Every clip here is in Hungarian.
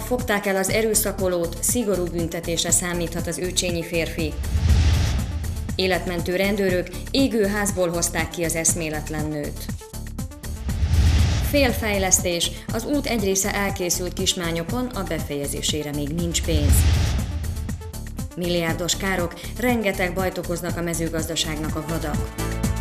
fogták el az erőszakolót, szigorú büntetésre számíthat az őcsényi férfi. Életmentő rendőrök égő házból hozták ki az eszméletlen nőt. Félfejlesztés, az út egy része elkészült Kismányokon, a befejezésére még nincs pénz. Milliárdos károk, rengeteg bajt okoznak a mezőgazdaságnak a vadak.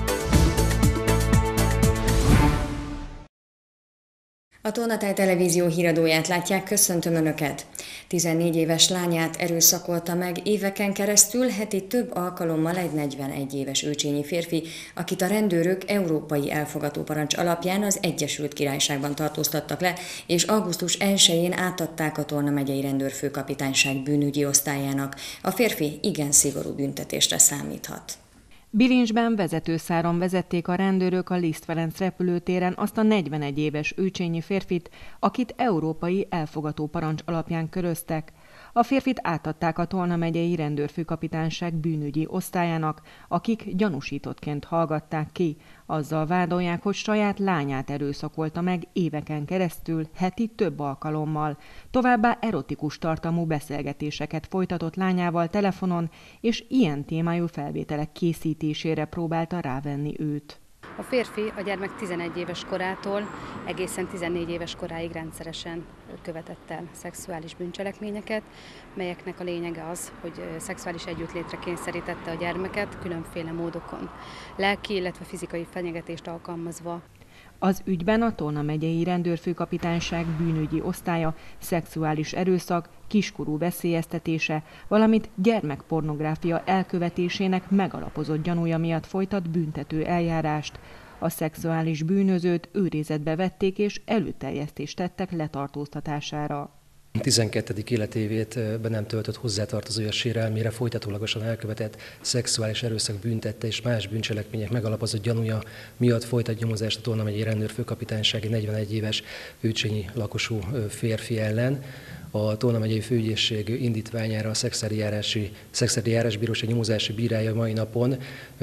A Tolnatáj Televízió híradóját látják, köszöntöm Önöket! 14 éves lányát erőszakolta meg éveken keresztül heti több alkalommal egy 41 éves őcsényi férfi, akit a rendőrök európai elfogatóparancs alapján az Egyesült Királyságban tartóztattak le, és augusztus 1-én átadták a Tolna megyei rendőrfőkapitányság bűnügyi osztályának. A férfi igen szigorú büntetésre számíthat. Bilincsben vezetőszáron vezették a rendőrök a Liszt Ferenc repülőtéren azt a 41 éves őcsényi férfit, akit európai elfogatóparancs alapján köröztek. A férfit átadták a Tolna megyei rendőrfőkapitányság bűnügyi osztályának, akik gyanúsítottként hallgatták ki. Azzal vádolják, hogy saját lányát erőszakolta meg éveken keresztül, heti több alkalommal. Továbbá erotikus tartalmú beszélgetéseket folytatott lányával telefonon, és ilyen témájú felvételek készítésére próbálta rávenni őt. A férfi a gyermek 11 éves korától egészen 14 éves koráig rendszeresen követett el szexuális bűncselekményeket, melyeknek a lényege az, hogy szexuális együttlétre kényszerítette a gyermeket különféle módokon, lelki, illetve fizikai fenyegetést alkalmazva. Az ügyben a Tolna megyei rendőrfőkapitányság bűnügyi osztálya szexuális erőszak, kiskorú veszélyeztetése, valamint gyermekpornográfia elkövetésének megalapozott gyanúja miatt folytat büntető eljárást. A szexuális bűnözőt őrizetbe vették és előterjesztést tettek letartóztatására. 12. életévét be nem töltött hozzátartozója sérelmére folytatólagosan elkövetett szexuális erőszak büntette és más bűncselekmények megalapozott gyanúja miatt folytat nyomozást a Tolna megyei rendőrfőkapitányság 41 éves őcsényi lakosú férfi ellen. A Tolna megyei főügyészség indítványára a Szexádi Járásbíróság nyomozási bírája mai napon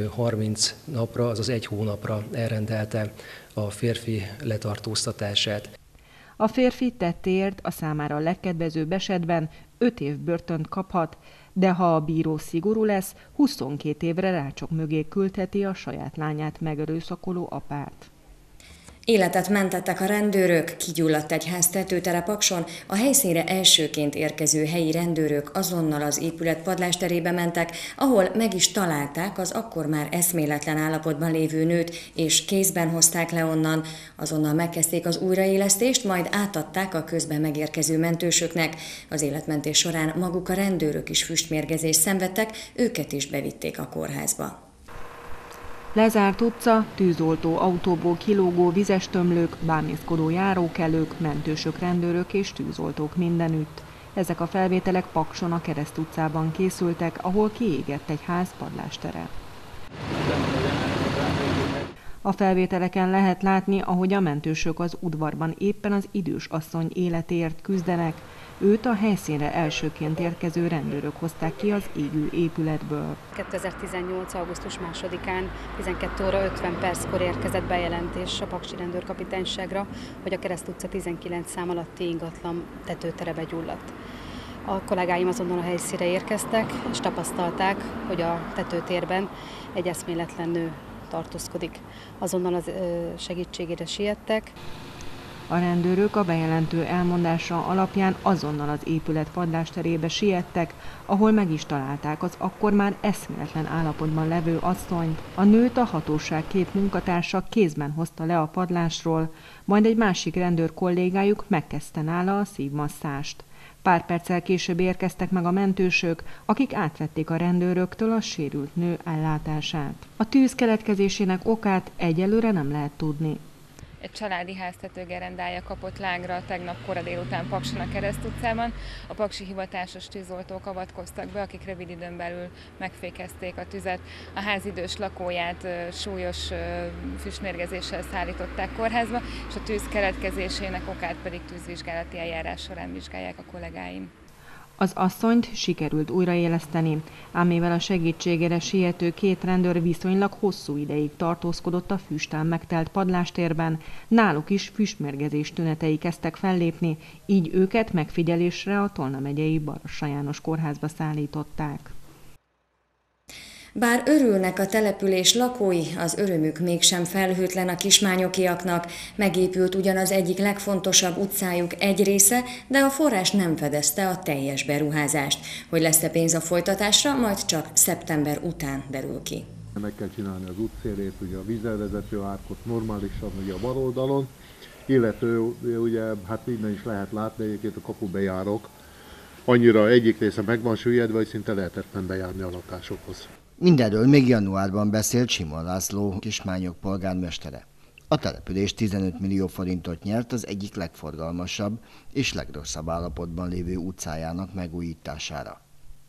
30 napra, azaz 1 hónapra elrendelte a férfi letartóztatását. A férfi tettéért a számára a legkedvezőbb esetben 5 év börtönt kaphat, de ha a bíró szigorú lesz, 22 évre rácsok mögé küldheti a saját lányát megerőszakoló apát. Életet mentettek a rendőrök, kigyulladt egy ház tetőtere Pakson, a helyszínre elsőként érkező helyi rendőrök azonnal az épület padlásterébe mentek, ahol meg is találták az akkor már eszméletlen állapotban lévő nőt, és kézben hozták le onnan. Azonnal megkezdték az újraélesztést, majd átadták a közben megérkező mentősöknek. Az életmentés során maguk a rendőrök is füstmérgezést szenvedtek, őket is bevitték a kórházba. Lezárt utca, tűzoltó autóból kilógó vizestömlők, bámészkodó járókelők, mentősök, rendőrök és tűzoltók mindenütt. Ezek a felvételek Pakson a Kereszt utcában készültek, ahol kiégett egy ház padlástere. A felvételeken lehet látni, ahogy a mentősök az udvarban éppen az idős asszony életéért küzdenek. Őt a helyszínre elsőként érkező rendőrök hozták ki az égő épületből. 2018. augusztus 2-án 12 óra 50 perckor érkezett bejelentés a paksi rendőrkapitányságra, hogy a Kereszt utca 19 szám alatti ingatlan tetőterebe gyulladt. A kollégáim azonnal a helyszínre érkeztek, és tapasztalták, hogy a tetőtérben egy eszméletlen nő tartózkodik. Azonnal az segítségére siettek. A rendőrök a bejelentő elmondása alapján azonnal az épület padlásterébe siettek, ahol meg is találták az akkor már eszméletlen állapotban levő asszonyt. A nőt a hatóság 2 munkatársa kézben hozta le a padlásról, majd egy másik rendőr kollégájuk megkezdte nála a szívmasszást. Pár perccel később érkeztek meg a mentősök, akik átvették a rendőröktől a sérült nő ellátását. A tűz keletkezésének okát egyelőre nem lehet tudni. Egy családi háztetőgerendája kapott lágra tegnap kora délután Pakson a Kereszt utcában. A paksi hivatásos tűzoltók avatkoztak be, akik rövid időn belül megfékezték a tüzet. A ház idős lakóját súlyos füstmérgezéssel szállították kórházba, és a tűz keletkezésének okát pedig tűzvizsgálati eljárás során vizsgálják a kollégáim. Az asszonyt sikerült újraéleszteni, ám mivel a segítségére siető 2 rendőr viszonylag hosszú ideig tartózkodott a füsttel megtelt padlástérben, náluk is füstmérgezés tünetei kezdtek fellépni, így őket megfigyelésre a Tolna megyei Barossa János kórházba szállították. Bár örülnek a település lakói, az örömük mégsem felhőtlen a kismányokiaknak. Megépült ugyan az egyik legfontosabb utcájuk egy része, de a forrás nem fedezte a teljes beruházást. Hogy lesz-e pénz a folytatásra, majd csak szeptember után derül ki. Meg kell csinálni az útszélét, ugye a vízzelvezető árkot normálisan ugye a bal oldalon, illetve ugye hát innen is lehet látni, egyébként a kapubejárok annyira egyik része meg van süllyedve, hogy szinte lehetetlen bejárni a lakásokhoz. Mindenről még januárban beszélt Simon László, Kismányok polgármestere. A település 15 millió forintot nyert az egyik legforgalmasabb és legrosszabb állapotban lévő utcájának megújítására.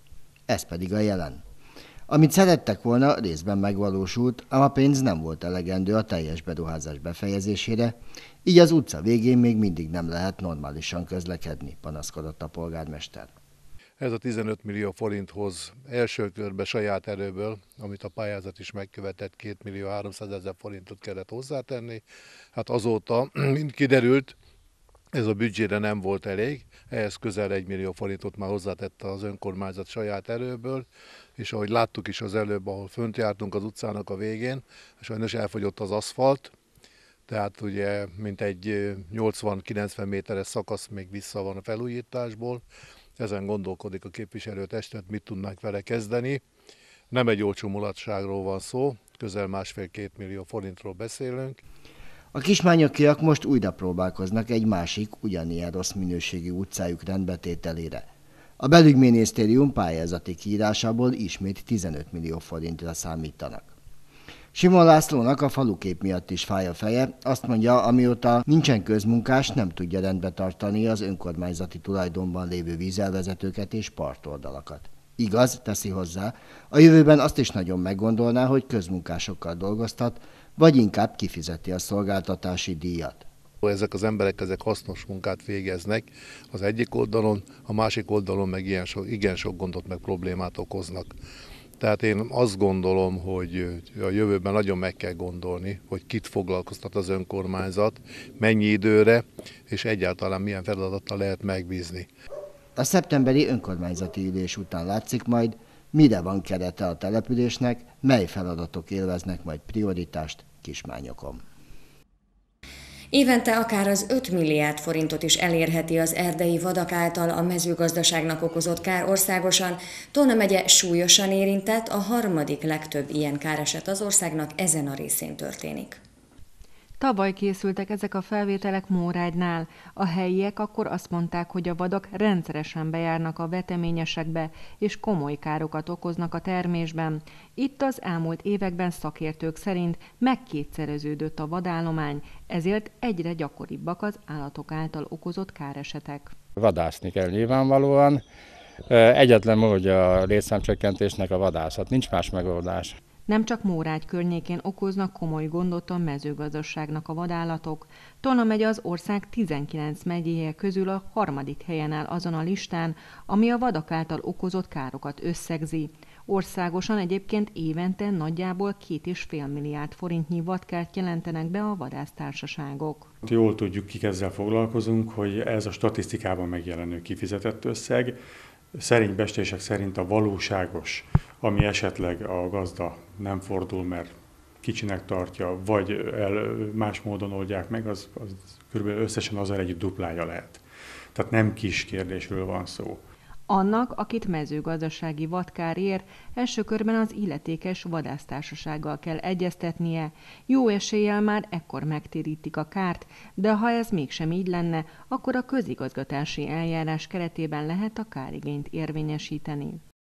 Ez pedig a jelen. Amit szerettek volna, részben megvalósult, ám a pénz nem volt elegendő a teljes beruházás befejezésére, így az utca végén még mindig nem lehet normálisan közlekedni, panaszkodott a polgármester. Ez a 15 millió forinthoz első körben saját erőből, amit a pályázat is megkövetett, 2 millió 300 000 forintot kellett hozzátenni. Hát azóta, mint kiderült, ez a büdzsére nem volt elég, ehhez közel 1 millió forintot már hozzátette az önkormányzat saját erőből, és ahogy láttuk is az előbb, ahol fönt jártunk az utcának a végén, sajnos elfogyott az aszfalt, tehát ugye mintegy 80-90 méteres szakasz még vissza van a felújításból. Ezen gondolkodik a képviselőtestület, mit tudnánk vele kezdeni. Nem egy olcsó mulatságról van szó, közel 1,5-2 millió forintról beszélünk. A kismányokiak most újra próbálkoznak egy másik, ugyanilyen rossz minőségű utcájuk rendbetételére. A belügyminisztérium pályázati kiírásából ismét 15 millió forintra számítanak. Simon Lászlónak a falukép miatt is fáj a feje, azt mondja, amióta nincsen közmunkás, nem tudja rendbe tartani az önkormányzati tulajdonban lévő vízelvezetőket és partoldalakat. Igaz, teszi hozzá, a jövőben azt is nagyon meggondolná, hogy közmunkásokkal dolgoztat, vagy inkább kifizeti a szolgáltatási díjat. Ezek az emberek hasznos munkát végeznek az egyik oldalon, a másik oldalon meg igen sok gondot meg problémát okoznak. Tehát én azt gondolom, hogy a jövőben nagyon meg kell gondolni, hogy kit foglalkoztat az önkormányzat, mennyi időre, és egyáltalán milyen feladattal lehet megbízni. A szeptemberi önkormányzati ülés után látszik majd, mire van kerete a településnek, mely feladatok élveznek majd prioritást Kismányokon. Évente akár az 5 milliárd forintot is elérheti az erdei vadak által a mezőgazdaságnak okozott kár országosan. Tolna megye súlyosan érintett, a harmadik legtöbb ilyen káreset az országnak ezen a részén történik. Tavaly készültek ezek a felvételek Mórádnál. A helyiek akkor azt mondták, hogy a vadak rendszeresen bejárnak a veteményesekbe, és komoly károkat okoznak a termésben. Itt az elmúlt években szakértők szerint megkétszereződött a vadállomány, ezért egyre gyakoribbak az állatok által okozott káresetek. Vadászni kell nyilvánvalóan. Egyetlen módja a létszámcsökkentésnek a vadászat, nincs más megoldás. Nem csak Mórád környékén okoznak komoly gondot a mezőgazdaságnak a vadállatok. Tolna megye az ország 19 megyéje közül a 3. helyen áll azon a listán, ami a vadak által okozott károkat összegzi. Országosan egyébként évente nagyjából 2,5 milliárd forintnyi vadkárt jelentenek be a vadásztársaságok. Jól tudjuk, kik ezzel foglalkozunk, hogy ez a statisztikában megjelenő kifizetett összeg, szerénybestések szerint a valóságos, ami esetleg a gazda nem fordul, mert kicsinek tartja, vagy más módon oldják meg, az körülbelül összesen azzal együtt duplája lehet. Tehát nem kis kérdésről van szó. Annak, akit mezőgazdasági vadkár ér, első körben az illetékes vadásztársasággal kell egyeztetnie. Jó eséllyel már ekkor megtérítik a kárt, de ha ez mégsem így lenne, akkor a közigazgatási eljárás keretében lehet a kárigényt érvényesíteni.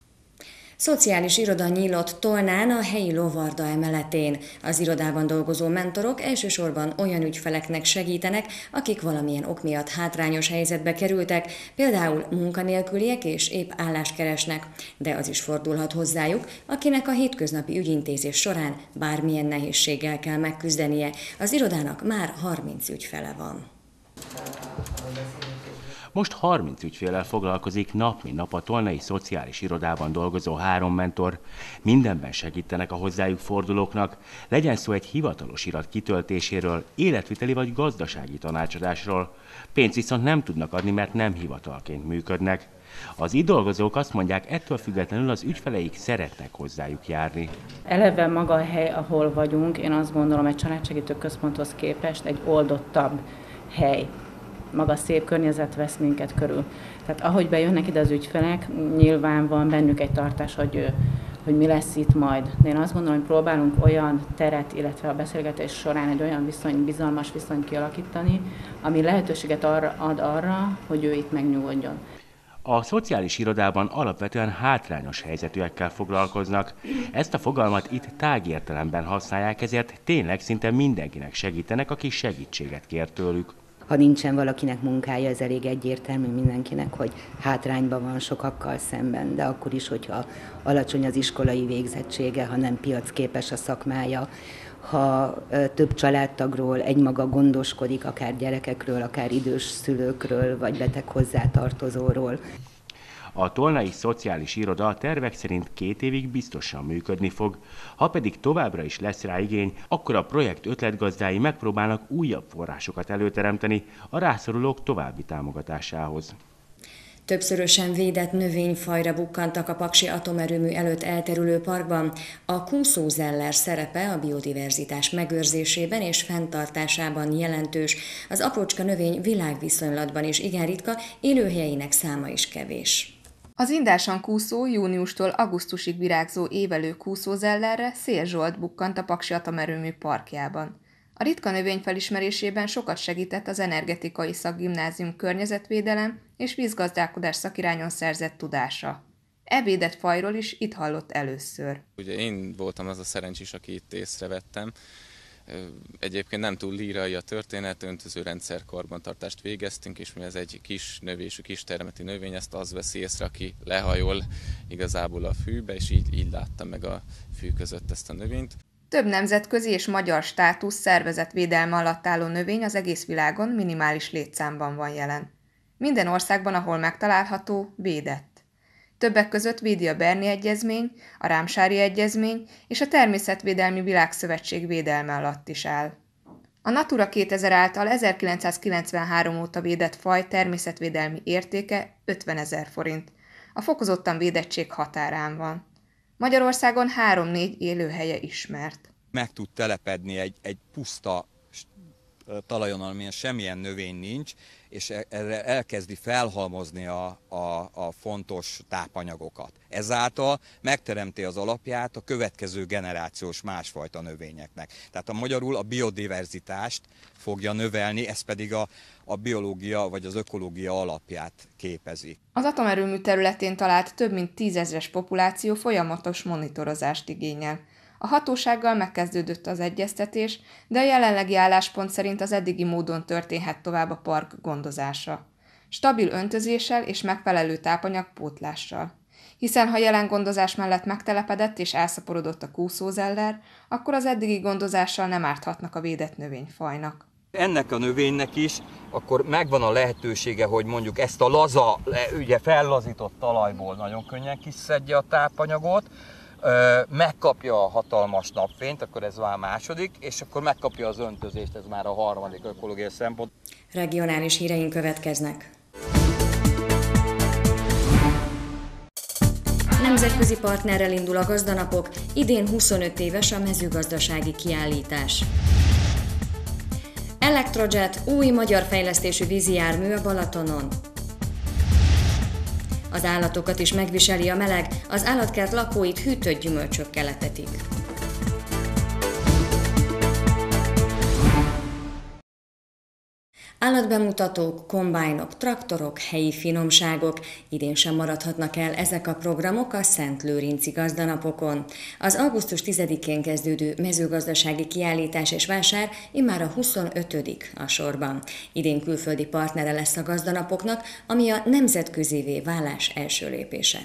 Szociális iroda nyílott Tolnán a helyi lovarda emeletén. Az irodában dolgozó mentorok elsősorban olyan ügyfeleknek segítenek, akik valamilyen ok miatt hátrányos helyzetbe kerültek, például munkanélküliek és épp állást keresnek, de az is fordulhat hozzájuk, akinek a hétköznapi ügyintézés során bármilyen nehézséggel kell megküzdenie. Az irodának már 30 ügyfele van. Most 30 ügyféllel foglalkozik nap mint nap a Tolnai Szociális Irodában dolgozó 3 mentor. Mindenben segítenek a hozzájuk fordulóknak, legyen szó egy hivatalos irat kitöltéséről, életviteli vagy gazdasági tanácsadásról. Pénzt viszont nem tudnak adni, mert nem hivatalként működnek. Az itt dolgozók azt mondják, ettől függetlenül az ügyfeleik szeretnek hozzájuk járni. Eleve maga a hely, ahol vagyunk, én azt gondolom, egy családsegítő központhoz képest egy oldottabb hely. Maga szép környezet vesz minket körül. Tehát ahogy bejönnek ide az ügyfelek, nyilván van bennük egy tartás, hogy mi lesz itt majd. De én azt gondolom, hogy próbálunk olyan teret, illetve a beszélgetés során egy olyan bizalmas viszonyt kialakítani, ami lehetőséget ad arra, hogy ő itt megnyugodjon. A szociális irodában alapvetően hátrányos helyzetűekkel foglalkoznak. Ezt a fogalmat itt tágértelemben használják, ezért tényleg szinte mindenkinek segítenek, aki segítséget kér tőlük. Ha nincsen valakinek munkája, ez elég egyértelmű mindenkinek, hogy hátrányban van sokakkal szemben, de akkor is, hogyha alacsony az iskolai végzettsége, ha nem piacképes a szakmája, ha több családtagról egymaga gondoskodik, akár gyerekekről, akár idős szülőkről, vagy beteg hozzátartozóról. A Tolnai Szociális Iroda a tervek szerint 2 évig biztosan működni fog. Ha pedig továbbra is lesz rá igény, akkor a projekt ötletgazdái megpróbálnak újabb forrásokat előteremteni a rászorulók további támogatásához. Többszörösen védett növényfajra bukkantak a Paksi atomerőmű előtt elterülő parkban. A kúszózeller szerepe a biodiverzitás megőrzésében és fenntartásában jelentős. Az aprócska növény világviszonylatban is igen ritka, élőhelyeinek száma is kevés. Az indásan kúszó, júniustól augusztusig virágzó évelő kúszózellerre Szél Zsolt bukkant a Paksi atomerőmű parkjában. A ritka növény felismerésében sokat segített az Energetikai Szakgimnázium környezetvédelem és vízgazdálkodás szakirányon szerzett tudása. E védett fajról is itt hallott először. Ugye én voltam az a szerencsés, aki itt észrevettem. Egyébként nem túl lírai a történet, öntözőrendszer karbantartást végeztünk, és mi ez egy kis növésű, kis termeti növény, ezt az veszi észre, aki lehajol igazából a fűbe, és így láttam meg a fű között ezt a növényt. Több nemzetközi és magyar státusz szervezetvédelme alatt álló növény az egész világon minimális létszámban van jelen. Minden országban, ahol megtalálható, védett. Többek között védi a Berni Egyezmény, a Rámsári Egyezmény és a Természetvédelmi Világszövetség védelme alatt is áll. A Natura 2000 által 1993 óta védett faj természetvédelmi értéke 50 000 forint. A fokozottan védettség határán van. Magyarországon 3-4 élőhelye ismert. Meg tud telepedni egy puszta talajon, amilyen semmilyen növény nincs, és erre elkezdi felhalmozni a fontos tápanyagokat. Ezáltal megteremti az alapját a következő generációs másfajta növényeknek. Tehát magyarul a biodiverzitást fogja növelni, ez pedig a biológia vagy az ökológia alapját képezi. Az atomerőmű területén talált több mint 10 000-es populáció folyamatos monitorozást igényel. A hatósággal megkezdődött az egyeztetés, de a jelenlegi álláspont szerint az eddigi módon történhet tovább a park gondozása. Stabil öntözéssel és megfelelő tápanyagpótlással. Hiszen ha jelen gondozás mellett megtelepedett és elszaporodott a kúszózeller, akkor az eddigi gondozással nem árthatnak a védett növényfajnak. Ennek a növénynek is akkor megvan a lehetősége, hogy mondjuk ezt a laza, ugye fellazított talajból nagyon könnyen kiszedje a tápanyagot, megkapja a hatalmas napfényt, akkor ez már a második, és akkor megkapja az öntözést, ez már a harmadik ökológiai szempont. Regionális híreink következnek. Nemzetközi partnerrel indul a Gazdanapok, idén 25 éves a mezőgazdasági kiállítás. Electrojet, új magyar fejlesztésű vízijármű a Balatonon. Az állatokat is megviseli a meleg, az állatkert lakóit hűtött gyümölcsökkel etetik. Állatbemutatók, kombájnok, traktorok, helyi finomságok, idén sem maradhatnak el ezek a programok a Szentlőrinci Gazdanapokon. Az augusztus 10-én kezdődő mezőgazdasági kiállítás és vásár immár a 25. a sorban. Idén külföldi partnere lesz a Gazdanapoknak, ami a nemzetközévé válás első lépése.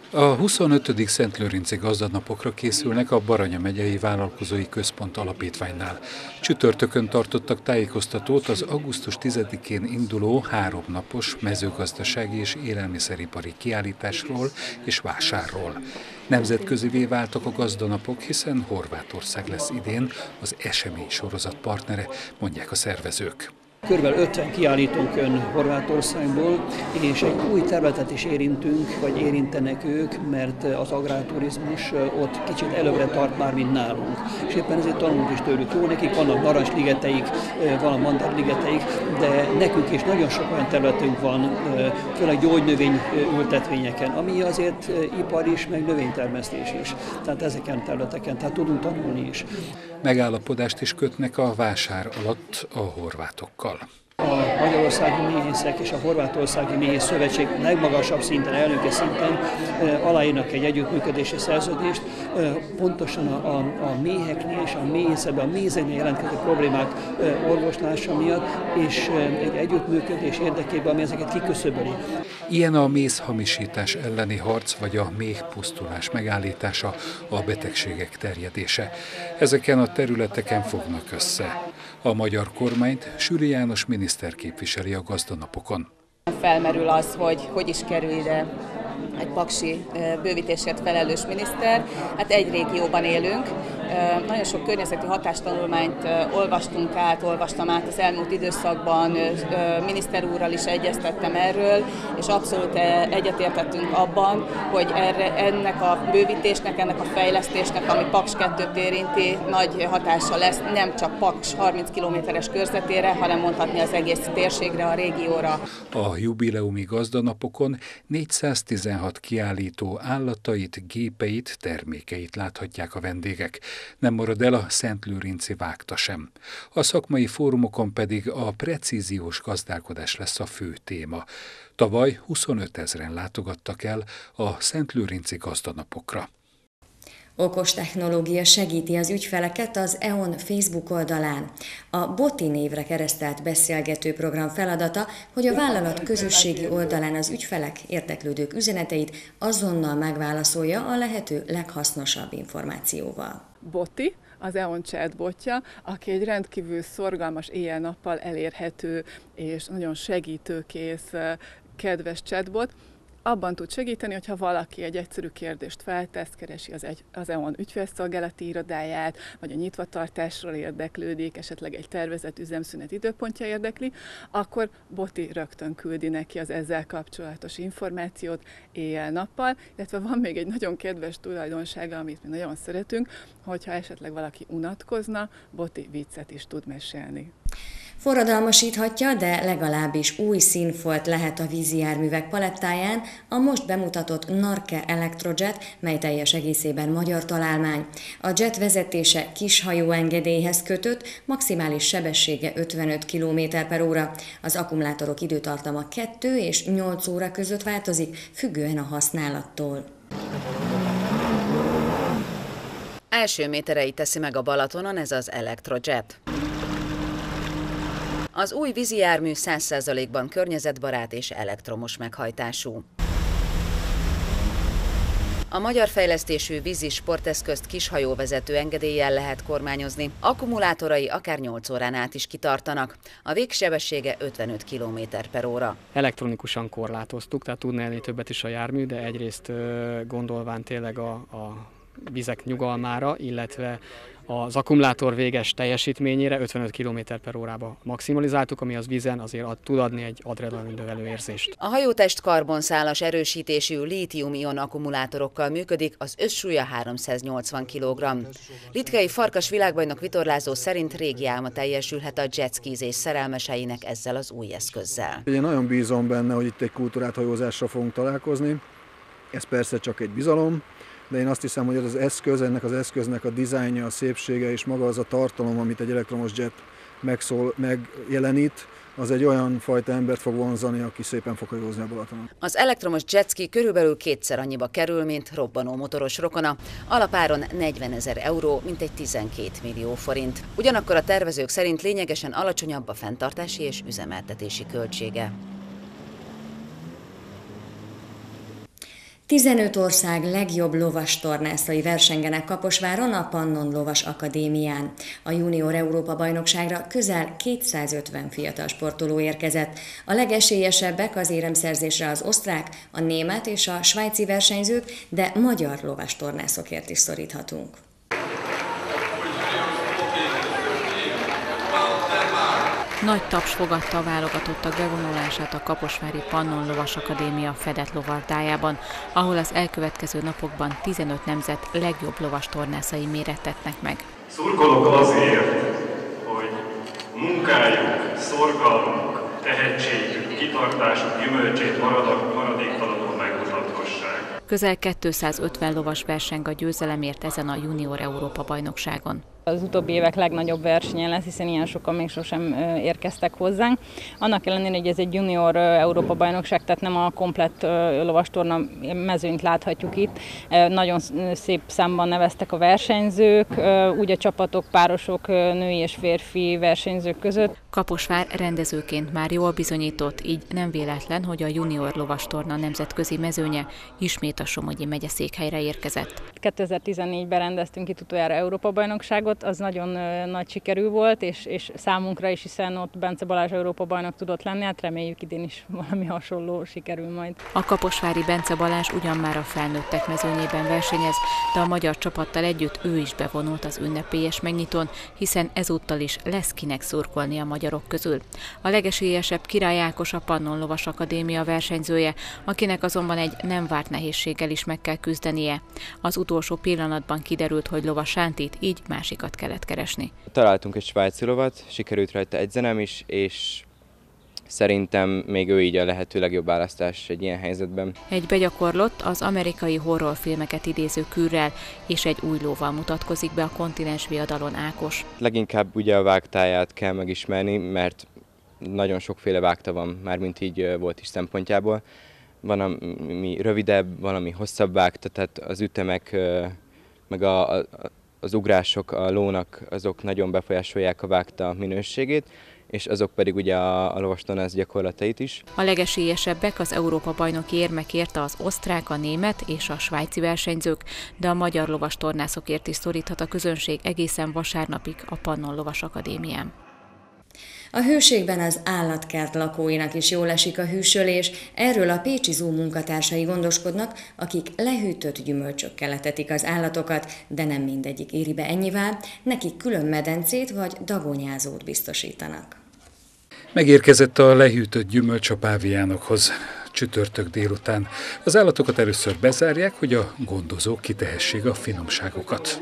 A 25. Szentlőrinci gazdanapokra készülnek a Baranya megyei vállalkozói központ alapítványnál. Csütörtökön tartottak tájékoztatót az augusztus 10-én induló 3 napos mezőgazdasági és élelmiszeripari kiállításról és vásárról. Nemzetközivé váltak a gazdanapok, hiszen Horvátország lesz idén az eseménysorozat partnere, mondják a szervezők. Körülbelül 50 kiállítónk jön Horvátországból, és egy új területet is érintünk, vagy érintenek ők, mert az agrárturizmus ott kicsit előbbre tart már, mint nálunk. És éppen ezért tanulunk is tőlük. Jó, nekik vannak narancsligeteik, van mandarligeteik, de nekünk is nagyon sok olyan területünk van, főleg gyógynövény ültetvényeken, ami azért ipar is, meg növénytermesztés is. Tehát ezeken területeken, tehát tudunk tanulni is. Megállapodást is kötnek a vásár alatt a horvátokkal. A Magyarországi Méhészek és a Horvátországi Méhész Szövetség legmagasabb szinten, elnöke szinten aláírnak egy együttműködési szerződést, pontosan a méheknél és a méhészetben, a mézeknél jelentkező problémák orvoslása miatt, és egy együttműködés érdekében, ami ezeket kiküszöböli. Ilyen a mézhamisítás elleni harc, vagy a méhpusztulás megállítása, a betegségek terjedése. Ezeken a területeken fognak össze. A magyar kormányt Süri János miniszter képviseli a gazdanapokon. Felmerül az, hogy is kerül ide egy paksi bővítésért felelős miniszter. Hát egy régióban élünk. Nagyon sok környezeti hatástanulmányt olvastam át az elmúlt időszakban, miniszter úrral is egyeztettem erről, és abszolút egyetértettünk abban, hogy ennek a bővítésnek, ennek a fejlesztésnek, ami Paks 2-t érinti, nagy hatása lesz nem csak Paks 30 kilométeres körzetére, hanem mondhatni az egész térségre, a régióra. A jubileumi gazdanapokon 416 kiállító állatait, gépeit, termékeit láthatják a vendégek. Nem marad el a szentlőrinci vágta sem. A szakmai fórumokon pedig a precíziós gazdálkodás lesz a fő téma. Tavaly 25 000-en látogattak el a szentlőrinci gazdanapokra. Okos technológia segíti az ügyfeleket az EON Facebook oldalán. A BOTI névre keresztelt beszélgető program feladata, hogy a vállalat közösségi oldalán az ügyfelek, érdeklődők üzeneteit azonnal megválaszolja a lehető leghasznosabb információval. BOTI, az EON chatbotja, aki egy rendkívül szorgalmas, éjjel-nappal elérhető és nagyon segítőkész, kedves chatbot. Abban tud segíteni, hogyha valaki egy egyszerű kérdést feltesz, keresi az EON ügyfélszolgálati irodáját, vagy a nyitvatartásról érdeklődik, esetleg egy tervezett üzemszünet időpontja érdekli, akkor BOTI rögtön küldi neki az ezzel kapcsolatos információt éjjel-nappal, illetve van még egy nagyon kedves tulajdonsága, amit mi nagyon szeretünk, hogyha esetleg valaki unatkozna, BOTI viccet is tud mesélni. Forradalmasíthatja, de legalábbis új színfolt lehet a vízijárművek palettáján a most bemutatott Narke Electrojet, mely teljes egészében magyar találmány. A jet vezetése kishajó engedélyhez kötött, maximális sebessége 55 km/h. Az akkumulátorok időtartama 2 és 8 óra között változik, függően a használattól. Első métereit teszi meg a Balatonon ez az Electrojet. Az új vízijármű 100%-ban környezetbarát és elektromos meghajtású. A magyar fejlesztésű vízi sporteszközt kishajóvezető engedéllyel lehet kormányozni. Akkumulátorai akár 8 órán át is kitartanak. A végsebessége 55 km/h. Elektronikusan korlátoztuk, tehát tudna elég többet is a jármű, de egyrészt gondolván tényleg a vizek nyugalmára, illetve az akkumulátor véges teljesítményére 55 km/h-ba maximalizáltuk, ami az vízen azért tud adni egy adrenalin-növelő érzést. A hajótest karbonszálas erősítésű lítium-ion akkumulátorokkal működik, az összsúlya 380 kg. Litkei Farkas világbajnok vitorlázó szerint régi álma teljesülhet a jetskizés szerelmeseinek ezzel az új eszközzel. Én nagyon bízom benne, hogy itt egy kultúrát hajózásra fogunk találkozni. Ez persze csak egy bizalom, de én azt hiszem, hogy ez az eszköz, ennek az eszköznek a dizájnja, a szépsége és maga az a tartalom, amit egy elektromos jet megjelenít, az egy olyan fajta embert fog vonzani, aki szépen fog hajózni a Balatonon. Az elektromos jetski körülbelül 2-szer annyiba kerül, mint robbanó motoros rokona, alapáron 40 000 euró, mintegy 12 millió forint. Ugyanakkor a tervezők szerint lényegesen alacsonyabb a fenntartási és üzemeltetési költsége. 15 ország legjobb lovastornászai versengenek Kaposváron a Pannon Lovas Akadémián. A Junior Európa bajnokságra közel 250 fiatal sportoló érkezett. A legesélyesebbek az éremszerzésre az osztrák, a német és a svájci versenyzők, de magyar lovastornászokért is szoríthatunk. Nagy taps fogadta a válogatottak bevonulását a kaposvári Pannon Lovas Akadémia fedett lovardájában, ahol az elkövetkező napokban 15 nemzet legjobb lovastornászai mérettetnek meg. Szurkolok azért, hogy munkájuk, szorgalmuk, tehetségük, kitartásuk gyümölcsét maradéktalanul megmutathassák. Közel 250 lovas verseng a győzelemért ezen a Junior Európa bajnokságon. Az utóbbi évek legnagyobb versenyen lesz, hiszen ilyen sokan még sosem érkeztek hozzánk. Annak ellenére, hogy ez egy junior Európa bajnokság, tehát nem a komplett lovastorna mezőnyt láthatjuk itt. Nagyon szép számban neveztek a versenyzők, úgy a csapatok, párosok, női és férfi versenyzők között. Kaposvár rendezőként már jól bizonyított, így nem véletlen, hogy a junior lovastorna nemzetközi mezőnye ismét a Somogyi megyeszékhelyre érkezett. 2014-ben rendeztünk itt utoljára Európa-bajnokságot, az nagyon nagy sikerű volt, és számunkra is, hiszen ott Bence Balázs Európa-bajnok tudott lenni, hát reméljük idén is valami hasonló sikerül majd. A kaposvári Bence Balázs ugyan már a felnőttek mezőnyében versenyez, de a magyar csapattal együtt ő is bevonult az ünnepélyes megnyitón, hiszen ezúttal is lesz kinek szurkolni a magyarok közül. A legesélyesebb Király Ákos a Pannon Lovas Akadémia versenyzője, akinek azonban egy nem várt nehézséggel is meg kell küzdenie. Az utolsó pillanatban kiderült, hogy lovas sántit, így másikat kellett keresni. Találtunk egy svájci lovat, sikerült rajta edzenem is, és szerintem még ő így a lehető legjobb választás egy ilyen helyzetben. Egy begyakorlott, az amerikai horrorfilmeket idéző kürrel és egy új lóval mutatkozik be a kontinens viadalon Ákos. Leginkább ugye a vágtáját kell megismerni, mert nagyon sokféle vágta van, mármint így volt is szempontjából. Van, ami rövidebb, van, ami hosszabb vágta, tehát az ütemek, meg az ugrások a lónak, azok nagyon befolyásolják a vágta minőségét, és azok pedig ugye a lovastornász gyakorlatait is. A legesélyesebbek az Európa-bajnoki érmekért az osztrák, a német és a svájci versenyzők, de a magyar lovastornászokért is szoríthat a közönség egészen vasárnapig a Pannon Lovas Akadémián. A hőségben az állatkert lakóinak is jól esik a hűsölés, erről a pécsi zoo munkatársai gondoskodnak, akik lehűtött gyümölcsökkel etetik az állatokat, de nem mindegyik éri be ennyivel, nekik külön medencét vagy dagonyázót biztosítanak. Megérkezett a lehűtött gyümölcs a páviánokhoz csütörtök délután. Az állatokat először bezárják, hogy a gondozók kitehessék a finomságokat.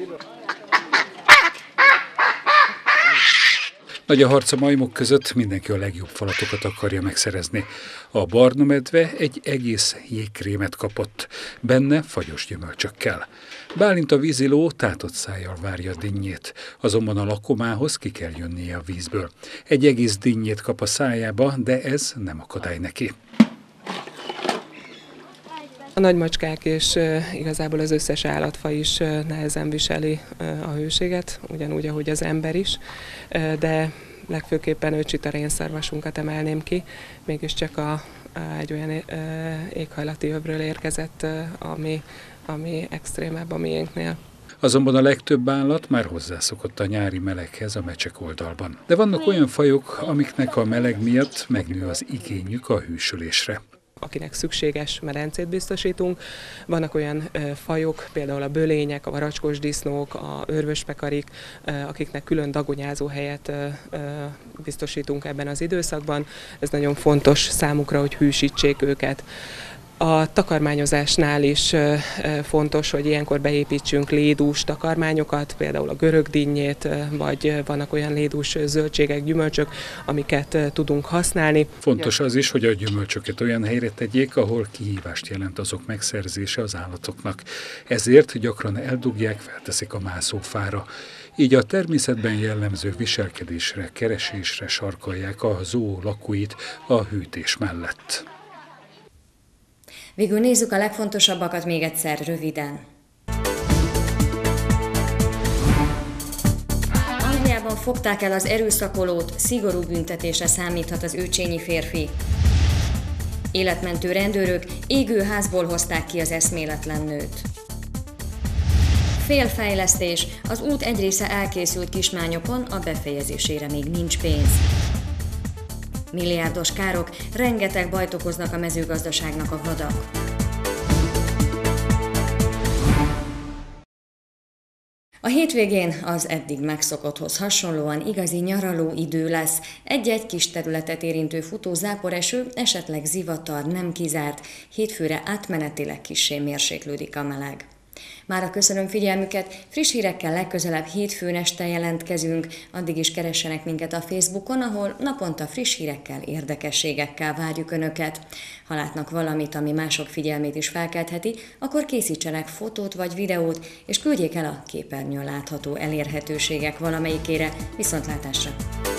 Nagy a harc a majmok között, mindenki a legjobb falatokat akarja megszerezni. A barna medve egy egész jégkrémet kapott, benne fagyos gyümölcsökkel. Bálint a víziló tátott szájjal várja a dinnyét, azonban a lakomához ki kell jönnie a vízből. Egy egész dinnyét kap a szájába, de ez nem akadály neki. A nagymacskák és igazából az összes állatfaj is nehezen viseli a hőséget, ugyanúgy, ahogy az ember is, de legfőképpen őcsita rénszarvasunkat emelném ki, mégiscsak egy olyan éghajlati övről érkezett, ami extrémebb a miénknél. Azonban a legtöbb állat már hozzászokott a nyári meleghez a mecsek oldalban. De vannak olyan fajok, amiknek a meleg miatt megnő az igényük a hűsölésre. Akinek szükséges medencét biztosítunk. Vannak olyan fajok, például a bölények, a varacskos disznók, a őrvöspekarik, akiknek külön dagonyázó helyet biztosítunk ebben az időszakban. Ez nagyon fontos számukra, hogy hűsítsék őket. A takarmányozásnál is fontos, hogy ilyenkor beépítsünk lédús takarmányokat, például a görögdinnyét, vagy vannak olyan lédús zöldségek, gyümölcsök, amiket tudunk használni. Fontos az is, hogy a gyümölcsöket olyan helyre tegyék, ahol kihívást jelent azok megszerzése az állatoknak. Ezért gyakran eldugják, felteszik a mászófára. Így a természetben jellemző viselkedésre, keresésre sarkalják a zoo lakóit a hűtés mellett. Végül nézzük a legfontosabbakat még egyszer röviden. Angliában fogták el az erőszakolót, szigorú büntetésre számíthat az őcsényi férfi. Életmentő rendőrök égő házból hozták ki az eszméletlen nőt. Félfejlesztés, az út egy része elkészült Kismányokon, a befejezésére még nincs pénz. Milliárdos károk, rengeteg bajt okoznak a mezőgazdaságnak a vadak. A hétvégén az eddig megszokotthoz hasonlóan igazi nyaraló idő lesz. Egy-egy kis területet érintő futó záporeső, esetleg zivatar nem kizárt, hétfőre átmenetileg kissé mérséklődik a meleg. Mára köszönöm figyelmüket, friss hírekkel legközelebb hétfőn este jelentkezünk, addig is keressenek minket a Facebookon, ahol naponta friss hírekkel, érdekességekkel várjuk Önöket. Ha látnak valamit, ami mások figyelmét is felkeltheti, akkor készítsenek fotót vagy videót, és küldjék el a képernyőn látható elérhetőségek valamelyikére. Viszontlátásra!